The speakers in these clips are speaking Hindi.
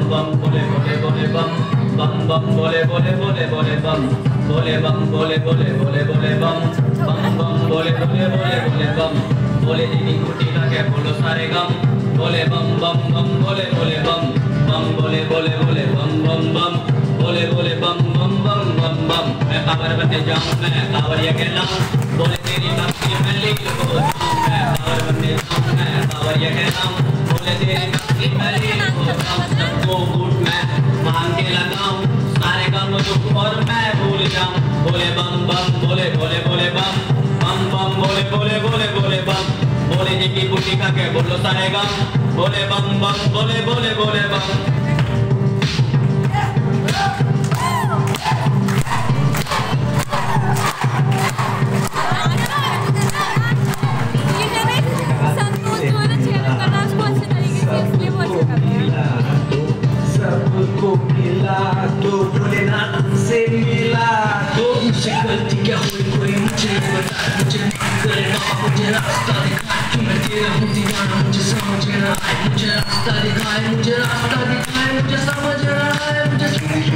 bam bole bole bole bam bam bole bole bole bole bam bole bam bole bole bole bole bam bam bole bole bole bole bam बोले दीदी कुटी का क्या बोलो सारे गम बोले बम बम बम बोले बोले बम बम बोले बोले बोले बम बम बम बोले बोले बम बम बम बम बम मैं कांवर बनने जाऊं मैं कांवरिया कहलाऊं बोले तेरी भक्ति में लीन हो जाऊं मैं कांवर बनने जाऊं मैं कांवरिया कहलाऊं बोले तेरी भक्ति में लीन हो जाऊं सबको बूट मैं मांग के लगाऊं सारे गम दुख और मैं भूल जाऊं बोले बम बम बोले बोले बोले बम बम बम बोले बोले बोले बोले बम बोले जी की बूटी का के बोलो सारे गम बोले बम बम बोले बोले बोले बम सबको मिला तो भोलेनाथ से मिला तो मुझे गलती क्या हुई कोई मुझे बता मुझे मुझे रास्ता दिखाए कि मैं तेरा हूँ दीवाना मुझे समझ ना आए मुझे रास्ता दिखाए मुझे रास्ता दिखाए मुझे समझ ना आए मुझे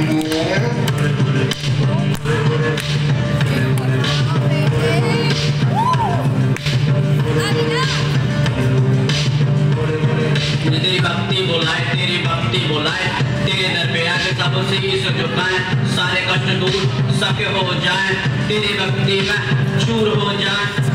तेरी भक्ति बुलाए तेरे दर पे आके सब शीश झुकाए सारे कष्ट दूर सबके हो जाए तेरी भक्ति में चूर हो जाए